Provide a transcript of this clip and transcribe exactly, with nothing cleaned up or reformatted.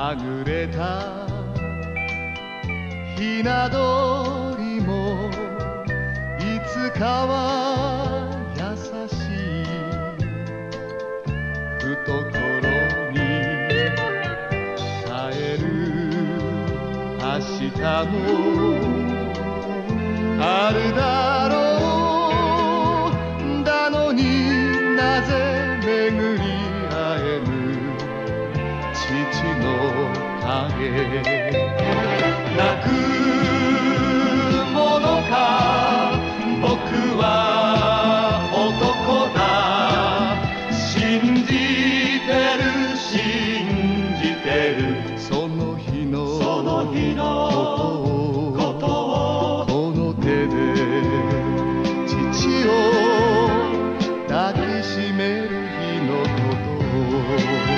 はぐれたひな鳥もいつかは優しい懐に帰る明日もあるだろう。だのになぜ巡り会えぬ父の影。泣くものか僕は男だ。信じてる信じてるその日のその日のことをこの手で父を抱きしめる日のことを